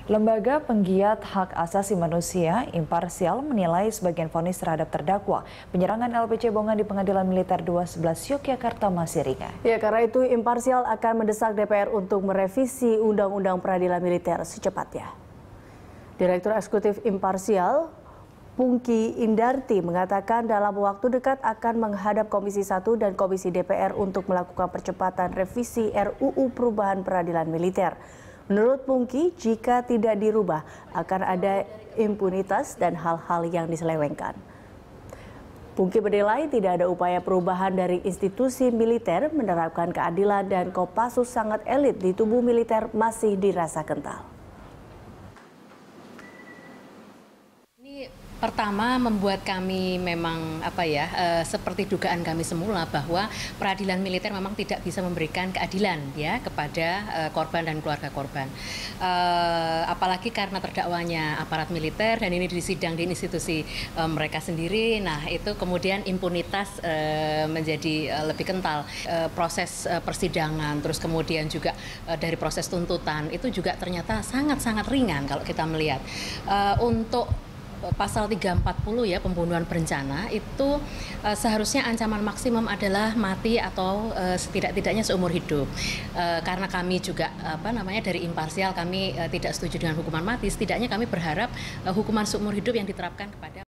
Lembaga penggiat hak asasi manusia imparsial menilai sebagian vonis terhadap terdakwa penyerangan LPC Bongan di Pengadilan Militer 211 Yogyakarta masih ringan. Ya, karena itu imparsial akan mendesak DPR untuk merevisi Undang-Undang Peradilan Militer secepatnya. Direktur Eksekutif Imparsial, Pungki Indarti mengatakan dalam waktu dekat akan menghadap Komisi 1 dan Komisi DPR untuk melakukan percepatan revisi RUU Perubahan Peradilan Militer. Menurut Pungki, jika tidak dirubah akan ada impunitas dan hal-hal yang diselewengkan. Pungki menilai tidak ada upaya perubahan dari institusi militer menerapkan keadilan dan Kopassus sangat elit di tubuh militer masih dirasa kental. Pertama membuat kami memang seperti dugaan kami semula bahwa peradilan militer memang tidak bisa memberikan keadilan ya kepada korban dan keluarga korban. Apalagi karena terdakwanya aparat militer dan ini disidang di institusi mereka sendiri. Nah, itu kemudian impunitas menjadi lebih kental. Proses persidangan terus kemudian juga dari proses tuntutan itu juga ternyata sangat-sangat ringan kalau kita melihat. Untuk Pasal 340 ya, pembunuhan berencana itu seharusnya ancaman maksimum adalah mati atau setidak-tidaknya seumur hidup. Karena kami juga dari imparsial kami tidak setuju dengan hukuman mati, setidaknya kami berharap hukuman seumur hidup yang diterapkan kepada